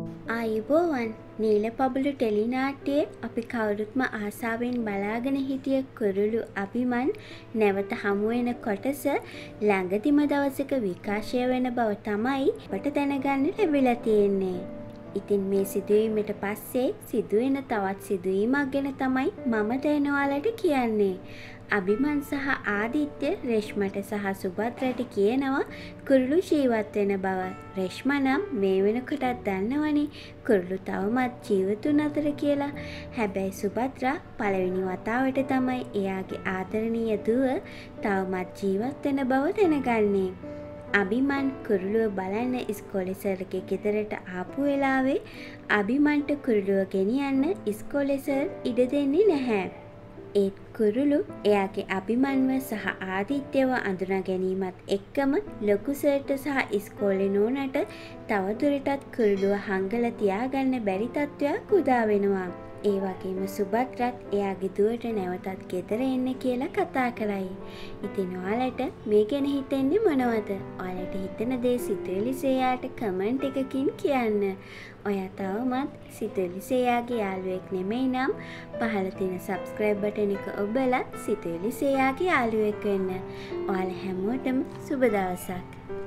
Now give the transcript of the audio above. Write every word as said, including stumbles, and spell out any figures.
ආයුබෝවන් නීල පබුලු ටෙලිනාට්‍යයේ අපි කවුරුත්ම ආසාවෙන් බලාගෙන හිටිය කුරුලු අභිමන් නැවත හමුවෙන කොටස ළඟදිම දවසක විකාශය වෙන බව තමයි ඔබට දැනගන්න ලැබිලා තියෙන්නේ. ඉතින් මේ සිදුවීමට පස්සේ සිදුවෙන තවත් සිදුවීමක් ගැන තමයි මම දැන් ඔයාලට කියන්නේ. අභිමන් සහ ආදිත්‍ය රේෂ්මට සහ සුභද්‍රට කියනවා කුරුලු ජීවත් වෙන බව. රේෂ්ම නම් මේ වෙනකොටත් දන්නවනේ කුරුලු තවමත් ජීවතුන් අතර කියලා. හැබැයි සුභද්‍රා පළවෙනි වතාවට තමයි එයාගේ ආදරණීය දුව තවමත් ජීවත් වෙන බව දැනගන්නේ. අභිමන් කුරුලුව බලන්න ඉස්කෝලේ සර්ගේ ගෙදරට ආපු වෙලාවේ අභිමන්ට කුරුලුව ගෙනියන්න ඉස්කෝලේ සර් ඉඩ දෙන්නේ නැහැ. ඒත් කුරුලු එයාගේ අභිමන්ව සහ ආදිත්‍යව අඳුනා ගැනීමත් එක්කම ලොකු සර්ට සහ ඉස්කෝලේ නෝනට තවදුරටත් කුරුලුව හංගලා තියාගන්න බැරි තත්ත්වයක් උදා වෙනවා. ඒ වගේම සුභද්‍රත් එයාගේ දුවට නැවතත් ගෙදර එන්න කියලා කතා කරයි. ඉතින් ඔයාලට මේ ගැන හිතෙන්නේ මොනවද? ඔයාලට හිතෙන දේ සිතුවිලි සේයාට කමෙන්ට් එකකින් කියන්න. ඔයා තවමත් සිතුවිලි සේයාගේ යාළුවෙක් නෙමෙයි නම් පහළ තියෙන subscribe button එක ඔබලා සිතුවිලි සේයාගේ යාළුවෙක් වෙන්න. ඔයාලා හැමෝටම සුබ දවසක්.